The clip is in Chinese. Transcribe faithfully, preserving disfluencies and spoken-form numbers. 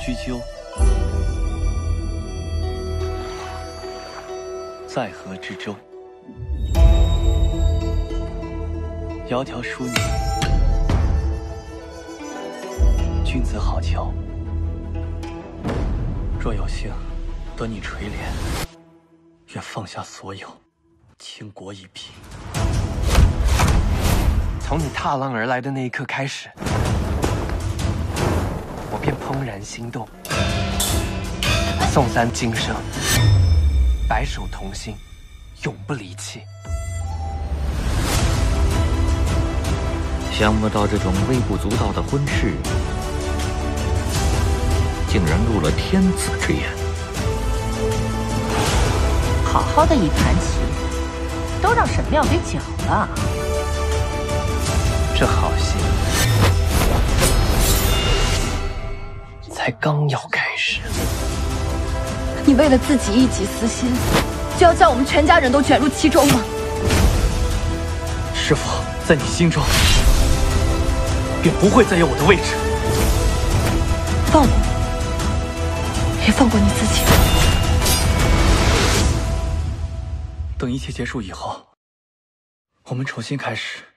雎鸠，在河之洲。窈窕淑女，君子好逑。若有幸得你垂怜，愿放下所有，倾国一匹。 从你踏浪而来的那一刻开始，我便怦然心动。宋三今生，白首同心，永不离弃。 想不到这种微不足道的婚事，竟然入了天子之眼。 好好的一盘棋，都让沈庙给搅了。 这好戏才刚要开始。 你为了自己一己私心，就要将我们全家人都卷入其中吗？ 是否在你心中，便不会再有我的位置？ 放过我，也放过你自己。 等一切结束以后，我们重新开始。